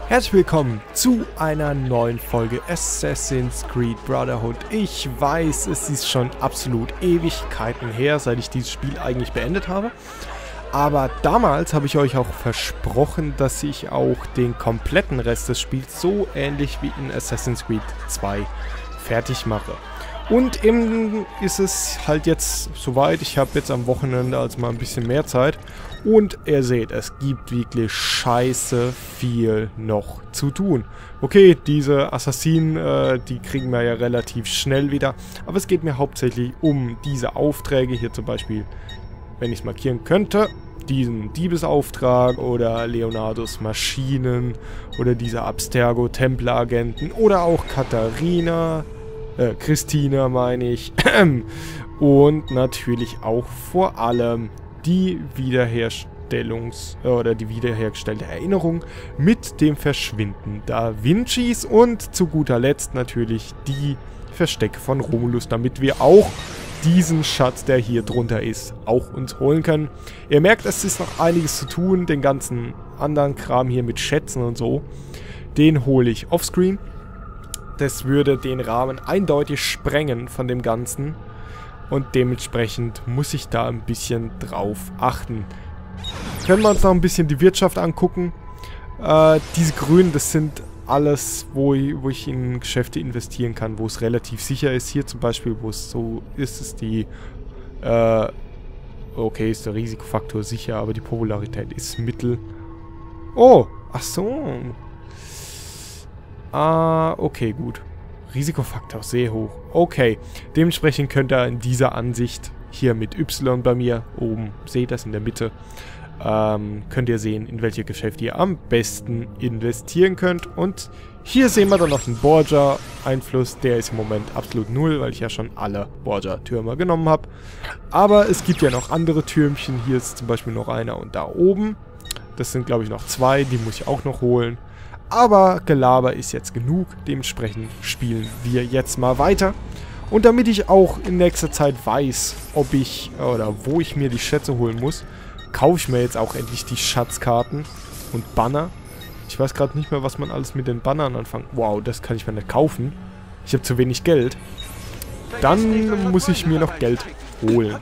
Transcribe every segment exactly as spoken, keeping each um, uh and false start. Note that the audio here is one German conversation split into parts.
Herzlich willkommen zu einer neuen Folge Assassin's Creed Brotherhood. Ich weiß, es ist schon absolut Ewigkeiten her, seit ich dieses Spiel eigentlich beendet habe. Aber damals habe ich euch auch versprochen, dass ich auch den kompletten Rest des Spiels so ähnlich wie in Assassin's Creed zwei fertig mache. Und eben ist es halt jetzt soweit. Ich habe jetzt am Wochenende also mal ein bisschen mehr Zeit. Und ihr seht, es gibt wirklich scheiße viel noch zu tun. Okay, diese Assassinen, äh, die kriegen wir ja relativ schnell wieder. Aber es geht mir hauptsächlich um diese Aufträge. Hier zum Beispiel, wenn ich es markieren könnte, diesen Diebesauftrag oder Leonardos Maschinen oder diese Abstergo-Templeragenten oder auch Katharina, äh, Christina meine ich. Und natürlich auch vor allem die Wiederherstellungs- oder die wiederhergestellte Erinnerung mit dem Verschwinden Da Vincis und zu guter Letzt natürlich die Verstecke von Romulus, damit wir auch diesen Schatz, der hier drunter ist, auch uns holen können. Ihr merkt, es ist noch einiges zu tun, den ganzen anderen Kram hier mit Schätzen und so, den hole ich offscreen. Das würde den Rahmen eindeutig sprengen von dem Ganzen. Und dementsprechend muss ich da ein bisschen drauf achten. Können wir uns noch ein bisschen die Wirtschaft angucken. Äh, diese Grünen, das sind alles, wo ich, wo ich in Geschäfte investieren kann, wo es relativ sicher ist. Hier zum Beispiel, wo es so ist, ist die... Äh, okay, ist der Risikofaktor sicher, aber die Popularität ist mittel. Oh, ach so. Ah, okay, gut. Risikofaktor sehr hoch. Okay, dementsprechend könnt ihr in dieser Ansicht hier mit Y bei mir oben, seht das in der Mitte, ähm, könnt ihr sehen, in welche Geschäfte ihr am besten investieren könnt. Und hier sehen wir dann noch den Borgia-Einfluss. Der ist im Moment absolut null, weil ich ja schon alle Borgia-Türme genommen habe. Aber es gibt ja noch andere Türmchen. Hier ist zum Beispiel noch einer und da oben. Das sind, glaube ich, noch zwei. Die muss ich auch noch holen. Aber Gelaber ist jetzt genug, dementsprechend spielen wir jetzt mal weiter. Und damit ich auch in nächster Zeit weiß, ob ich oder wo ich mir die Schätze holen muss, kaufe ich mir jetzt auch endlich die Schatzkarten und Banner. Ich weiß gerade nicht mehr, was man alles mit den Bannern anfangen. Wow, das kann ich mir nicht kaufen. Ich habe zu wenig Geld. Dann muss ich mir noch Geld holen.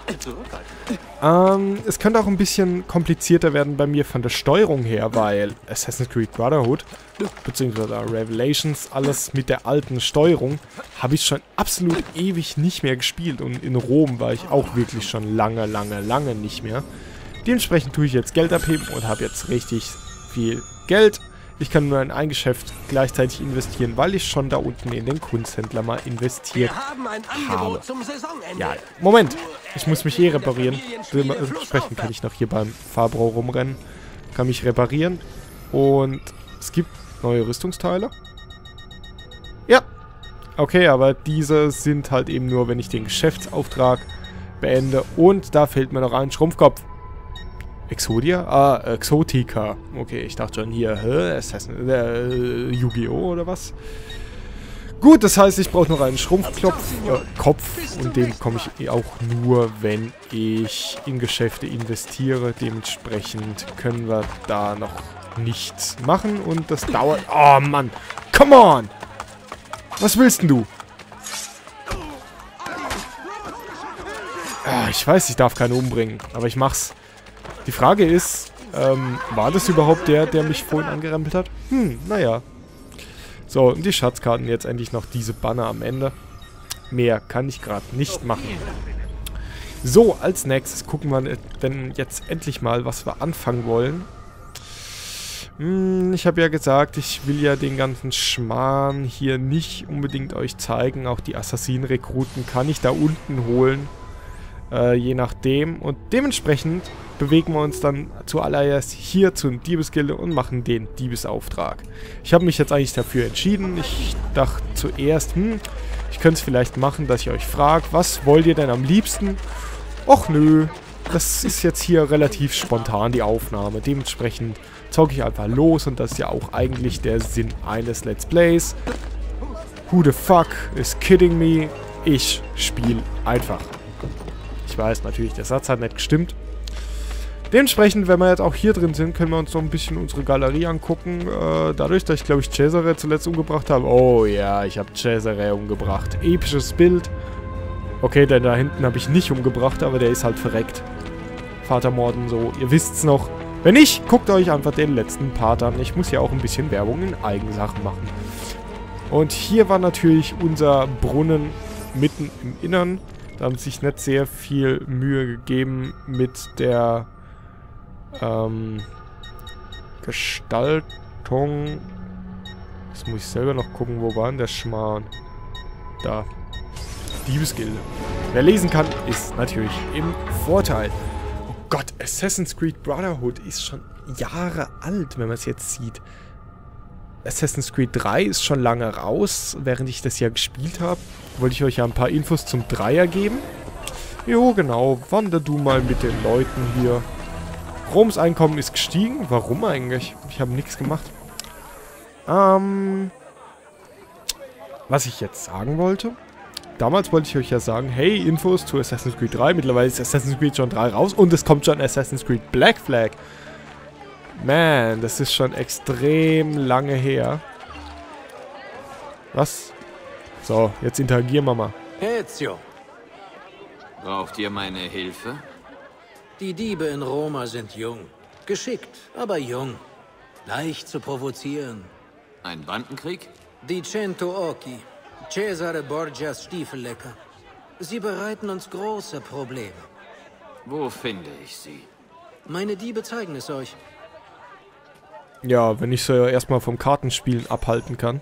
Ähm, es könnte auch ein bisschen komplizierter werden bei mir von der Steuerung her, weil Assassin's Creed Brotherhood beziehungsweise Revelations, alles mit der alten Steuerung, habe ich schon absolut ewig nicht mehr gespielt. Und in Rom war ich auch wirklich schon lange, lange, lange nicht mehr. Dementsprechend tue ich jetzt Geld abheben und habe jetzt richtig viel Geld. Ich kann nur in ein Geschäft gleichzeitig investieren, weil ich schon da unten in den Kunsthändler mal investiert habe. Ja, Moment. Ich muss mich eh reparieren. Dementsprechend kann ich noch hier beim Fabro rumrennen. Kann mich reparieren. Und es gibt neue Rüstungsteile. Ja. Okay, aber diese sind halt eben nur, wenn ich den Geschäftsauftrag beende. Und da fehlt mir noch ein Schrumpfkopf. Exodia? Ah, Exotica. Okay, ich dachte schon hier, hä? Assassin, äh, Yu-Gi-Oh! Oder was? Gut, das heißt, ich brauche noch einen Schrumpfkopf, äh, Kopf, und den komme ich auch nur, wenn ich in Geschäfte investiere. Dementsprechend können wir da noch nichts machen und das dauert... Oh, Mann! Come on! Was willst denn du? Ah, ich weiß, ich darf keinen umbringen, aber ich mach's. Die Frage ist, ähm, war das überhaupt der, der mich vorhin angerempelt hat? Hm, naja. So, und die Schatzkarten, jetzt endlich noch diese Banner am Ende. Mehr kann ich gerade nicht machen. So, als nächstes gucken wir denn jetzt endlich mal, was wir anfangen wollen. Hm, ich habe ja gesagt, ich will ja den ganzen Schmarrn hier nicht unbedingt euch zeigen. Auch die Assassinen-Rekruten kann ich da unten holen. Äh, je nachdem. Und dementsprechend bewegen wir uns dann zuallererst hier zur Diebesgilde und machen den Diebesauftrag. Ich habe mich jetzt eigentlich dafür entschieden. Ich dachte zuerst, hm, ich könnte es vielleicht machen, dass ich euch frage, was wollt ihr denn am liebsten? Och nö, das ist jetzt hier relativ spontan, die Aufnahme. Dementsprechend zocke ich einfach los und das ist ja auch eigentlich der Sinn eines Let's Plays. Who the fuck is kidding me? Ich spiele einfach. Ich weiß natürlich, der Satz hat nicht gestimmt. Dementsprechend, wenn wir jetzt auch hier drin sind, können wir uns noch ein bisschen unsere Galerie angucken. Äh, dadurch, dass ich, glaube ich, Cesare zuletzt umgebracht habe. Oh ja, ich habe Cesare umgebracht. Episches Bild. Okay, denn da hinten habe ich nicht umgebracht, aber der ist halt verreckt. Vatermorden, so, ihr wisst's noch. Wenn nicht, guckt euch einfach den letzten Part an. Ich muss ja auch ein bisschen Werbung in Eigensachen machen. Und hier war natürlich unser Brunnen mitten im Innern. Da haben sich nicht sehr viel Mühe gegeben mit der ähm, Gestaltung. Jetzt muss ich selber noch gucken, wo war denn der Schmarrn? Da. Diebesgilde. Wer lesen kann, ist natürlich im Vorteil. Oh Gott, Assassin's Creed Brotherhood ist schon Jahre alt, wenn man es jetzt sieht. Assassin's Creed drei ist schon lange raus, während ich das ja gespielt habe. Wollte ich euch ja ein paar Infos zum Dreier geben. Jo, genau. Wander du mal mit den Leuten hier. Roms Einkommen ist gestiegen. Warum eigentlich? Ich habe nichts gemacht. Ähm... Was ich jetzt sagen wollte. Damals wollte ich euch ja sagen, hey, Infos zu Assassin's Creed drei. Mittlerweile ist Assassin's Creed schon drei raus und es kommt schon Assassin's Creed Black Flag. Man, das ist schon extrem lange her. Was? So, jetzt interagieren wir mal. Ezio. Braucht ihr meine Hilfe? Die Diebe in Roma sind jung. Geschickt, aber jung. Leicht zu provozieren. Ein Bandenkrieg? Die Cento Occhi. Cesare Borgias Stiefellecker. Sie bereiten uns große Probleme. Wo finde ich sie? Meine Diebe zeigen es euch. Ja, wenn ich so erstmal vom Kartenspielen abhalten kann.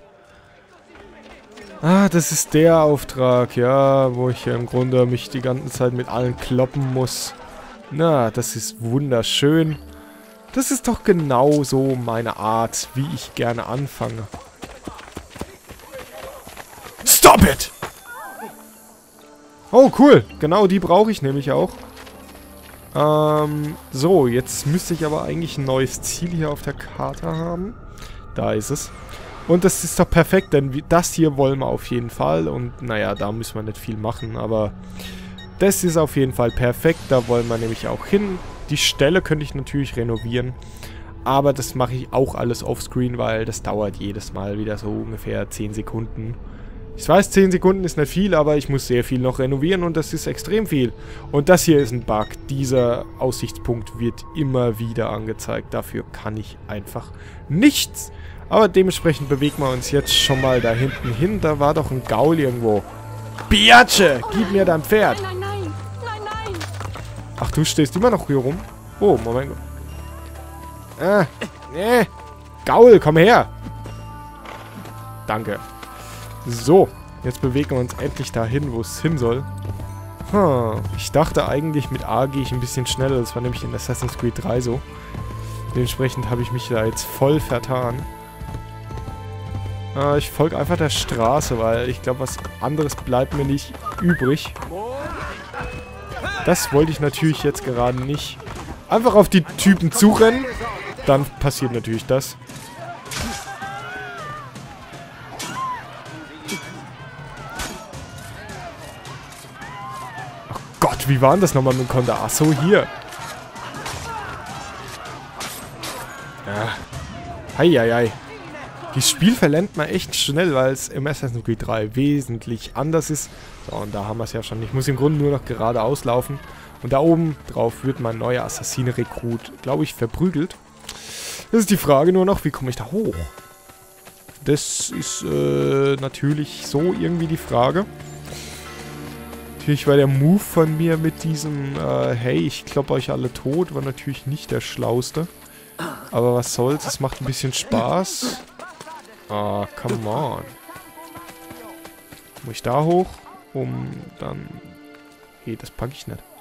Ah, das ist der Auftrag, ja, wo ich ja im Grunde mich die ganze Zeit mit allen kloppen muss. Na, das ist wunderschön. Das ist doch genau so meine Art, wie ich gerne anfange. Stop it! Oh, cool. Genau die brauche ich nämlich auch. Ähm, so, jetzt müsste ich aber eigentlich ein neues Ziel hier auf der Karte haben. Da ist es. Und das ist doch perfekt, denn das hier wollen wir auf jeden Fall. Und naja, da müssen wir nicht viel machen, aber das ist auf jeden Fall perfekt. Da wollen wir nämlich auch hin. Die Stelle könnte ich natürlich renovieren. Aber das mache ich auch alles offscreen, weil das dauert jedes Mal wieder so ungefähr zehn Sekunden. Ich weiß, zehn Sekunden ist nicht viel, aber ich muss sehr viel noch renovieren und das ist extrem viel. Und das hier ist ein Bug. Dieser Aussichtspunkt wird immer wieder angezeigt. Dafür kann ich einfach nichts. Aber dementsprechend bewegen wir uns jetzt schon mal da hinten hin. Da war doch ein Gaul irgendwo. Biatsche, gib mir dein Pferd. Nein, nein, nein, nein, nein. Ach, du stehst immer noch hier rum? Oh, Moment. Ah, nee. Gaul, komm her. Danke. So, jetzt bewegen wir uns endlich dahin, wo es hin soll. Hm, ich dachte eigentlich, mit A gehe ich ein bisschen schneller. Das war nämlich in Assassin's Creed drei so. Dementsprechend habe ich mich da jetzt voll vertan. Äh, ich folge einfach der Straße, weil ich glaube, was anderes bleibt mir nicht übrig. Das wollte ich natürlich jetzt gerade nicht. Einfach auf die Typen zurennen. Dann passiert natürlich das. Gott, wie war denn das nochmal mit dem Konter? Ach so, hier. Ja. Heieiei. Das Spiel verlernt man echt schnell, weil es im Assassin's Creed drei wesentlich anders ist. So, und da haben wir es ja schon. Ich muss im Grunde nur noch geradeaus laufen. Und da oben drauf wird mein neuer Assassine-Rekrut, glaube ich, verprügelt. Das ist die Frage nur noch, wie komme ich da hoch? Das ist äh, natürlich so irgendwie die Frage. Natürlich war der Move von mir mit diesem, äh, hey, ich kloppe euch alle tot, war natürlich nicht der schlauste. Aber was soll's, es macht ein bisschen Spaß. Ah, come on. Muss ich da hoch, um dann... Okay, das packe ich nicht.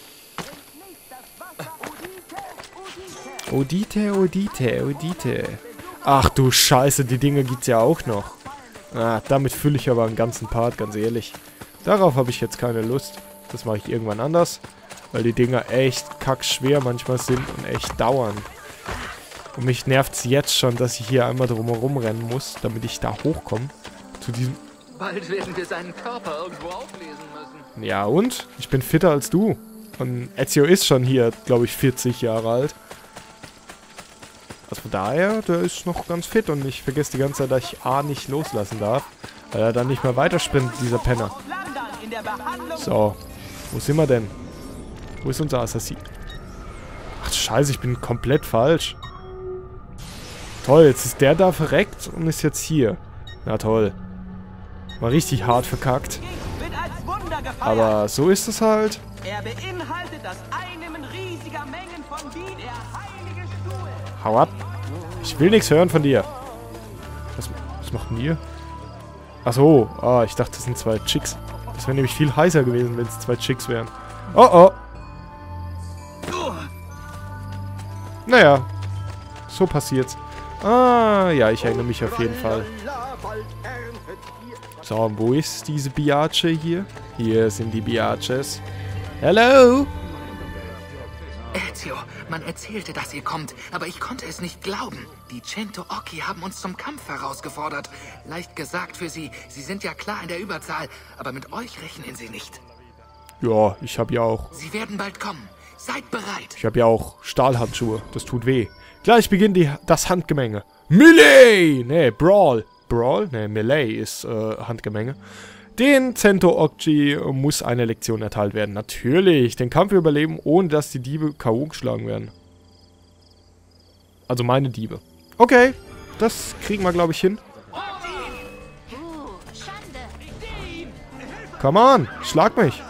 Odite, Odite, Odite. Ach du Scheiße, die Dinge gibt's ja auch noch. Ah, damit fülle ich aber einen ganzen Part, ganz ehrlich. Darauf habe ich jetzt keine Lust. Das mache ich irgendwann anders. Weil die Dinger echt kackschwer manchmal sind und echt dauern. Und mich nervt es jetzt schon, dass ich hier einmal drumherum rennen muss, damit ich da hochkomme. Zu diesem... Bald werden wir seinen Körper irgendwo auflesen müssen. Ja und? Ich bin fitter als du. Und Ezio ist schon hier, glaube ich, vierzig Jahre alt. Also von daher, der ist noch ganz fit und ich vergesse die ganze Zeit, dass ich A nicht loslassen darf. Weil er dann nicht mehr weitersprintet, dieser Penner. So, wo sind wir denn? Wo ist unser Assassin? Ach scheiße, ich bin komplett falsch. Toll, jetzt ist der da verreckt und ist jetzt hier. Na toll. War richtig hart verkackt. Aber so ist es halt. Er beinhaltet das Einnehmen riesiger Mengen von wie der heilige Stuhl. Hau ab. Ich will nichts hören von dir. Was, was macht denn ihr? Ach so. Ah, ich dachte, das sind zwei Chicks. Das wäre nämlich viel heißer gewesen, wenn es zwei Chicks wären. Oh, oh. Naja. So passiert's. Ah, ja, ich erinnere mich auf jeden Fall. So, wo ist diese Biace hier? Hier sind die Biaces. Hello! Ezio, man erzählte, dass ihr kommt, aber ich konnte es nicht glauben. Die Cento Occhi haben uns zum Kampf herausgefordert. Leicht gesagt für sie, sie sind ja klar in der Überzahl, aber mit euch rechnen sie nicht. Ja, ich habe ja auch... Sie werden bald kommen. Seid bereit. Ich habe ja auch Stahlhandschuhe. Das tut weh. Gleich beginnt die, das Handgemenge. Melee! Nee, Brawl. Brawl? Nee, Melee ist äh, Handgemenge. Den Cento Occhi muss eine Lektion erteilt werden. Natürlich. Den Kampf überleben, ohne dass die Diebe K O geschlagen werden. Also meine Diebe. Okay. Das kriegen wir, glaube ich, hin. Come on. Schlag mich.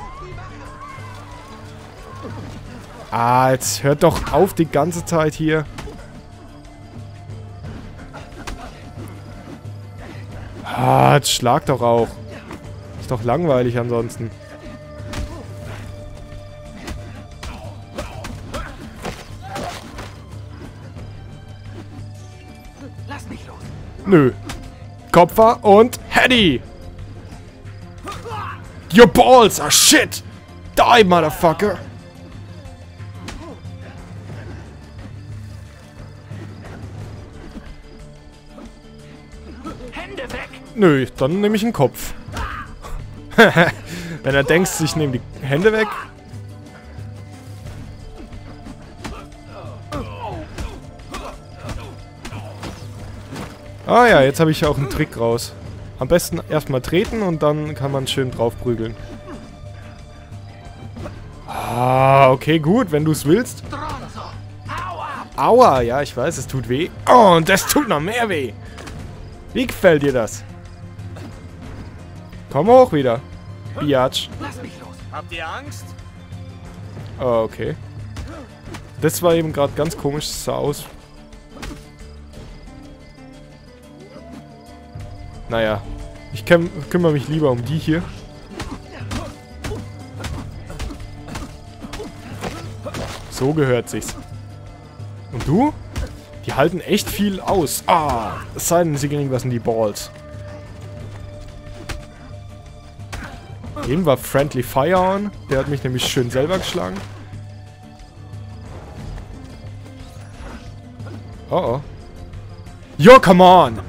Ah, jetzt hört doch auf die ganze Zeit hier. Ah, jetzt schlag doch auch. Ist doch langweilig ansonsten. Lass mich los. Nö. Kopfer und Heady. Your balls are shit. Die, motherfucker. Hände weg. Nö, dann nehme ich einen Kopf. Wenn er denkt, ich nehme die Hände weg. Ah ja, jetzt habe ich auch einen Trick raus. Am besten erstmal treten und dann kann man schön drauf prügeln. Ah, okay, gut, wenn du es willst. Aua, ja, ich weiß, es tut weh. Oh, und das tut noch mehr weh. Wie gefällt dir das? Komm hoch wieder. Biatch. Lass mich los. Habt ihr Angst? Oh, okay. Das war eben gerade ganz komisch. Das sah aus. Naja. Ich küm kümmere mich lieber um die hier. So gehört sich's. Und du? Die halten echt viel aus. Ah, es sei denn, sie kriegen was in die Balls. Eben war Friendly Fire on. Der hat mich nämlich schön selber geschlagen. Oh oh. Yo, come on!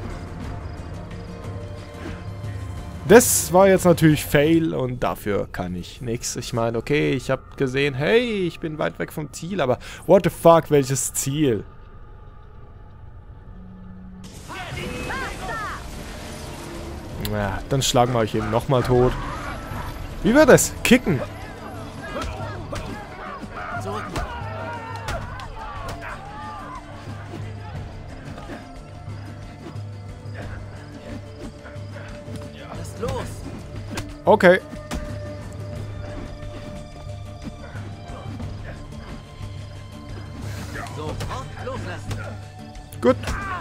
Das war jetzt natürlich Fail und dafür kann ich nichts. Ich meine, okay, ich habe gesehen, hey, ich bin weit weg vom Ziel, aber what the fuck, welches Ziel? Ja, dann schlagen wir euch eben nochmal tot. Wie wird das? Kicken. Zurück. Lasst los. Okay. Sofort loslassen. Gut.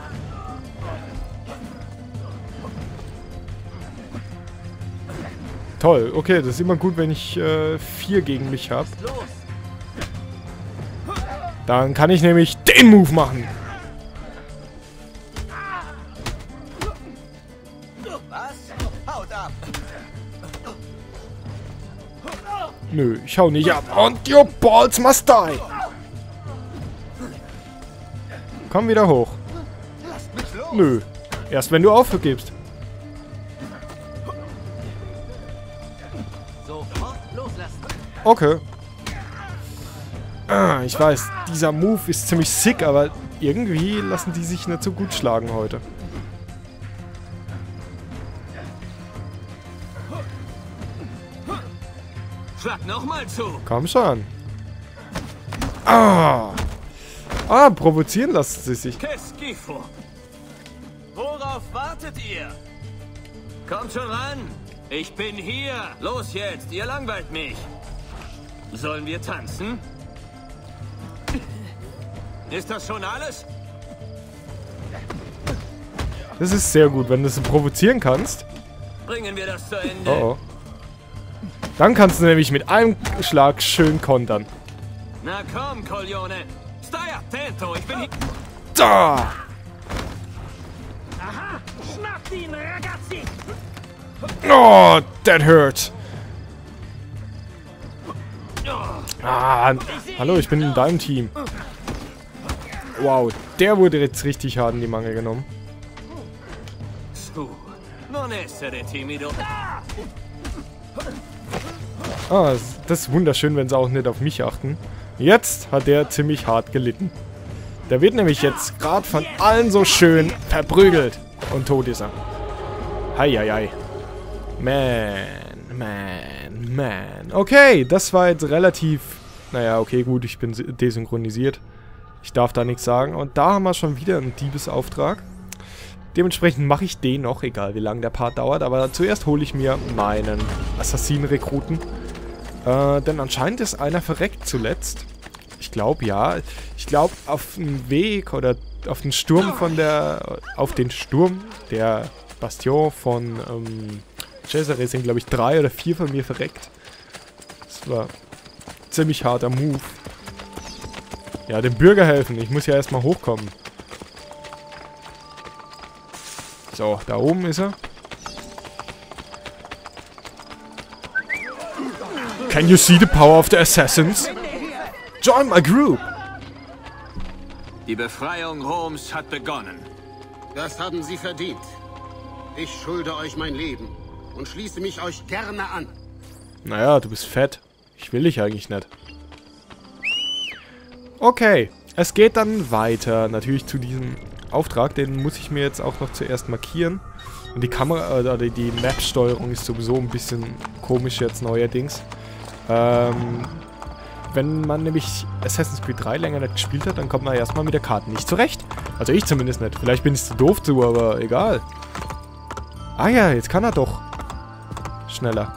Toll, okay, das ist immer gut, wenn ich äh, vier gegen mich habe. Los. Dann kann ich nämlich den Move machen. Was? Haut ab! Nö, ich hau nicht ab. Und your balls must die. Komm wieder hoch. Lasst mich los! Nö, erst wenn du aufgibst. Sofort loslassen. Okay. Ah, ich weiß, dieser Move ist ziemlich sick, aber irgendwie lassen die sich nicht so gut schlagen heute. Schlag nochmal zu. Komm schon. Ah. Ah, provozieren lassen sie sich. Keskifo. Worauf wartet ihr? Kommt schon ran. Ich bin hier. Los jetzt, ihr langweilt mich. Sollen wir tanzen? Ist das schon alles? Das ist sehr gut, wenn du sie provozieren kannst. Bringen wir das zu Ende. Oh oh. Dann kannst du nämlich mit einem Schlag schön kontern. Na komm, Coglione. Stai attento, ich bin hier. Da! Aha, schnappt ihn, ragazzi! Oh, that hurt. Ah, hallo, ich bin in deinem Team. Wow, der wurde jetzt richtig hart in die Mangel genommen. Su, non essere timido. Ah, das ist wunderschön, wenn sie auch nicht auf mich achten. Jetzt hat der ziemlich hart gelitten. Der wird nämlich jetzt gerade von allen so schön verprügelt. Und tot ist er. Heieiei. Man, man, man. Okay, das war jetzt relativ... Naja, okay, gut, ich bin desynchronisiert. Ich darf da nichts sagen. Und da haben wir schon wieder einen Diebesauftrag. Dementsprechend mache ich den noch, egal wie lange der Part dauert. Aber zuerst hole ich mir meinen Assassinen-Rekruten. Äh, denn anscheinend ist einer verreckt zuletzt. Ich glaube, ja. Ich glaube, auf den Weg oder auf den Sturm von der... Auf den Sturm der Bastion von ähm, Cesare sind, glaube ich, drei oder vier von mir verreckt. Das war ein ziemlich harter Move. Ja, dem Bürger helfen. Ich muss ja erstmal hochkommen. So, da oben ist er. Can you see the power of the assassins? Join my group! Die Befreiung Roms hat begonnen. Das haben Sie verdient. Ich schulde euch mein Leben und schließe mich euch gerne an. Naja, du bist fett. Ich will dich eigentlich nicht. Okay, es geht dann weiter. Natürlich zu diesem Auftrag. Den muss ich mir jetzt auch noch zuerst markieren. Und die Kamera, oder die, die Map-Steuerung ist sowieso ein bisschen komisch jetzt neuerdings. Ähm, wenn man nämlich Assassin's Creed drei länger nicht gespielt hat, dann kommt man erstmal mit der Karte nicht zurecht. Also ich zumindest nicht. Vielleicht bin ich zu doof zu, aber egal. Ah ja, jetzt kann er doch. Schneller.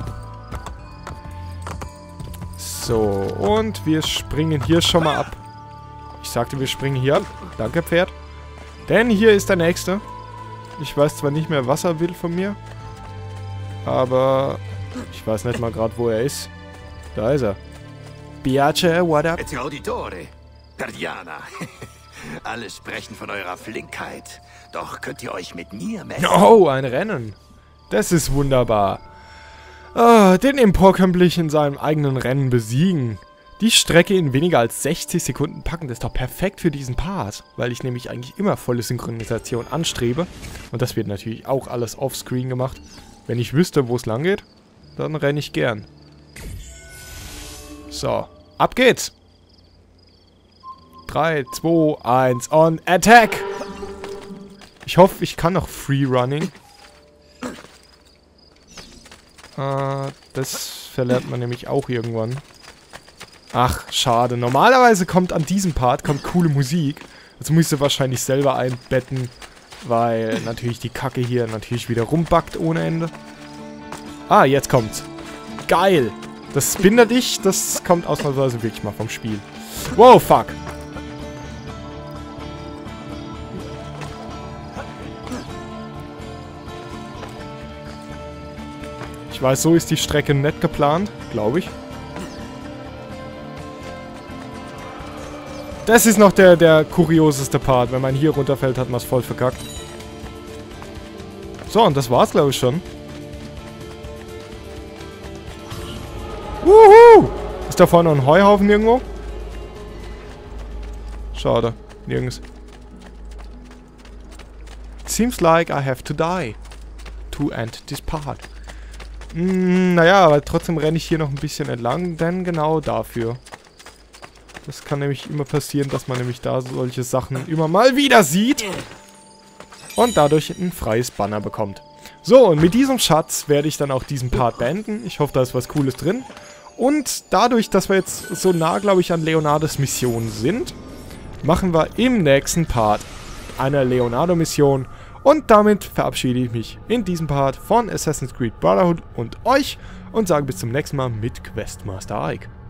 So, und wir springen hier schon mal ab. Ich sagte, wir springen hier ab. Danke, Pferd. Denn hier ist der Nächste. Ich weiß zwar nicht mehr, was er will von mir. Aber ich weiß nicht mal gerade, wo er ist. Da ist er. Biace, what up? Et auditore, Perdiana. Alle sprechen von eurer Flinkheit. Doch könnt ihr euch mit mir messen? Oh, ein Rennen. Das ist wunderbar. Ah, den Emporkömmlich in seinem eigenen Rennen besiegen. Die Strecke in weniger als sechzig Sekunden packen, das ist doch perfekt für diesen Part. Weil ich nämlich eigentlich immer volle Synchronisation anstrebe. Und das wird natürlich auch alles offscreen gemacht. Wenn ich wüsste, wo es lang geht, dann renne ich gern. So, ab geht's. drei, zwei, eins und Attack! Ich hoffe, ich kann noch Free-Running. Äh, das verlernt man nämlich auch irgendwann. Ach, schade. Normalerweise kommt an diesem Part kommt coole Musik. Das musst du wahrscheinlich selber einbetten, weil natürlich die Kacke hier natürlich wieder rumbackt ohne Ende. Ah, jetzt kommt's. Geil! Das Spinner dich, das kommt ausnahmsweise wirklich mal vom Spiel. Wow, fuck! Ich weiß, so ist die Strecke nett geplant, glaube ich. Das ist noch der, der kurioseste Part. Wenn man hier runterfällt, hat man es voll verkackt. So, und das war's, glaube ich, schon. Wuhu! Ist da vorne ein Heuhaufen irgendwo? Schade. Nirgends. Seems like I have to die. To end this part. Hm, naja, aber trotzdem renne ich hier noch ein bisschen entlang, denn genau dafür Das kann nämlich immer passieren, dass man nämlich da solche Sachen immer mal wieder sieht. Und dadurch ein freies Banner bekommt. So, und mit diesem Schatz werde ich dann auch diesen Part beenden. Ich hoffe, da ist was Cooles drin. Und dadurch, dass wir jetzt so nah, glaube ich, an Leonardos Mission sind, machen wir im nächsten Part eine Leonardo-Mission. Und damit verabschiede ich mich in diesem Part von Assassin's Creed Brotherhood und euch und sage bis zum nächsten Mal mit Questmaster Ike.